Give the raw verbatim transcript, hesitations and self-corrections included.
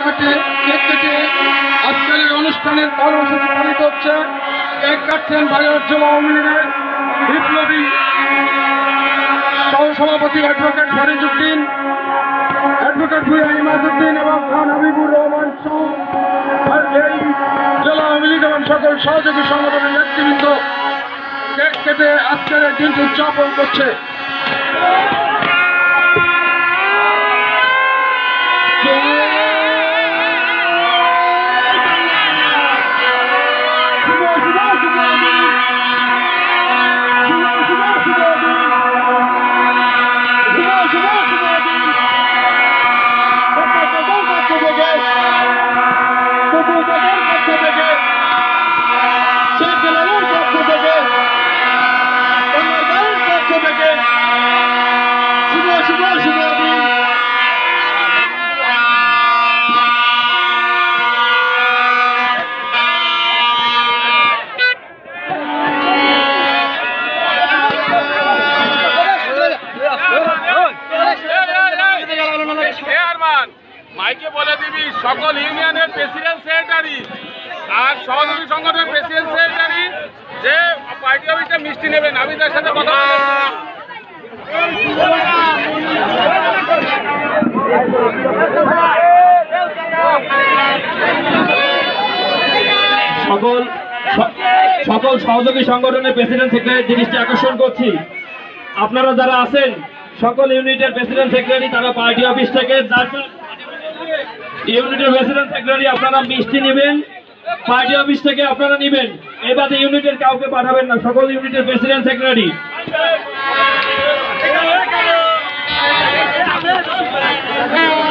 কাটে কেক কেটে আজকের এই অনুষ্ঠানের কর্মসূচি পালিত হচ্ছে। কেক কাটছেন বাগেরহাট জেলা আওয়ামী লীগের বিপ্লবী সহসভাপতি অ্যাডভোকেট ফরিদউদ্দিন, অ্যাডভোকেট ভুইয়া ইমাদউদ্দিন এবং খান হাবিবুর রহমান সহ এই জেলা আওয়ামী লীগ এবং সকল সহযোগী সংগঠনের নেতৃবৃন্দ কেক কেটে আজকের এই দিনটি উদযাপন করছে। মাইকে বলে দিবি সকল ইউনিয়নের প্রেসিডেন্ট সেক্রেটারি আর সহযোগী সংগঠনের প্রেসিডেন্ট সেক্রেটারি যে পার্টি অফিসে মিষ্টি নেবেন, আমি তার সাথে কথা সকল সকল সহযোগী সংগঠনের প্রেসিডেন্ট সেক্রেটারি দৃষ্টি আকর্ষণ করছি, আপনারা যারা আছেন সকল ইউনিটের প্রেসিডেন্ট সেক্রেটারি তারা পার্টি অফিস থেকে ইউনিটের প্রেসিডেন্ট সেক্রেটারি আপনারা মিষ্টি নেবেন, পার্টি অফিস থেকে আপনারা নেবেন, এবারে ইউনিটের কাউকে পাঠাবেন না, সকল ইউনিটের প্রেসিডেন্ট সেক্রেটারি।